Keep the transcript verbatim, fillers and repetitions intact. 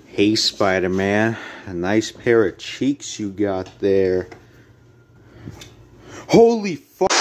Hey, Spider-Man, a nice pair of cheeks you got there. Holy fuck!